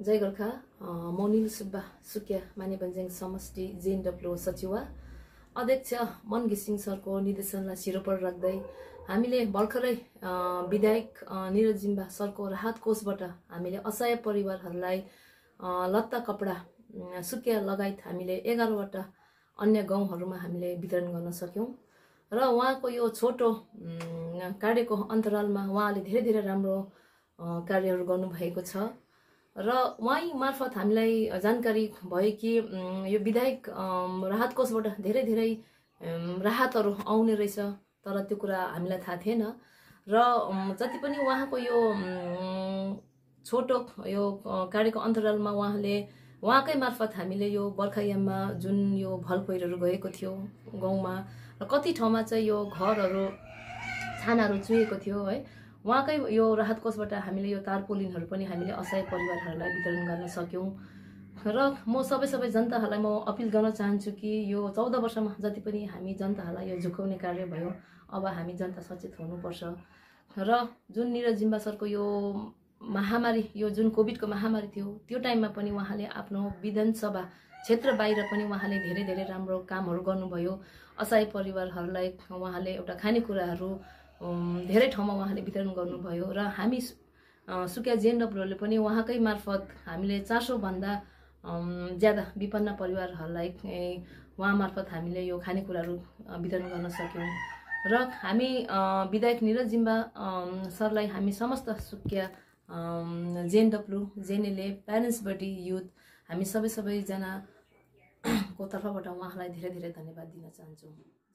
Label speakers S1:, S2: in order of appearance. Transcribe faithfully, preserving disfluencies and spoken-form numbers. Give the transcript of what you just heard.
S1: जय गोर्खा मोनिल सुब्बा सुकिया मानेपञ्ज्याङ समष्टि जेएनडब्ल्यू सचिव अध्यक्ष मन घिसिङ सरको निर्देशनलाई सिरोपर राख्दै हामीले भर्खरै विधायक निरज जिम्बा सरको राहत कोषबाट हामीले असहाय परिवारहरूलाई लत्ता कपडा सुकिया लगायत हामीले एघारवटा अन्य गाउँहरूमा हामीले वितरण गर्न सक्यौं र उहाँको यो छोटो कार्यको अन्तरालमा उहाँले धेरै धेरै राम्रो कार्यहरू गर्नु भएको छ र उहाँ मार्फत हामीलाई जानकारी भयो कि यो विधायक राहत कोषबाट धेरै धेरै राहतहरू आउने रहेछ, तर त्यो कुरा हामीलाई थाहा थिएन र जति पनि उहाँको यो छोटो यो कार्यको अन्तरालमा उहाँले उहाँकै मार्फत हामीले यो बर्खायाममा जुन यो भल पहिरोहरू गएको थियो गाउँमा र कति ठाउँमा चाहिँ यो घरहरू छानाहरू चुहेको थियो है, उहाँकै यो राहत कोषबाट हामीले यो तारपोलिनहरू पनि हामीले असहाय परिवारहरूलाई वितरण गर्न सक्यौं र म सबै सबै जनताहरूलाई म अपिल गर्न चाहन्छु कि यो चौध वर्षमा जति पनि हामी जनताहरूलाई यो झुकाउने कार्य भयो, अब हामी जनता सचेत हुनुपर्छ र जुन निरज जिम्बा सरको यो महामारी यो जुन कोभिडको महामारी थियो त्यो टाइममा पनि उहाँले आफ्नो विधानसभा क्षेत्र बाहिर पनि उहाँले धेरै धेरै राम्रो कामहरू गर्नुभयो। असहाय परिवारहरूलाई उहाँले एउटा खानेकुराहरू धेरै ठाउँमा उहाँले वितरण गर्नुभयो र हामी सुकिया जेएनडब्ल्यूले पनि उहाँकै मार्फत हामीले चार सौ भन्दा ज्यादा विपन्न परिवारहरूलाई उहाँ मार्फत हामीले यो खानेकुराहरू वितरण गर्न सक्यौं र हामी विधायक निरज जिम्बा सरलाई हामी समस्त सुकिया जेएनडब्ल्यू जेएनएलए प्यारेन्ट्स बडी युथ हामी सबै सबैजनाको तर्फबाट उहाँलाई धेरै धेरै धन्यवाद दिन चाहन्छु।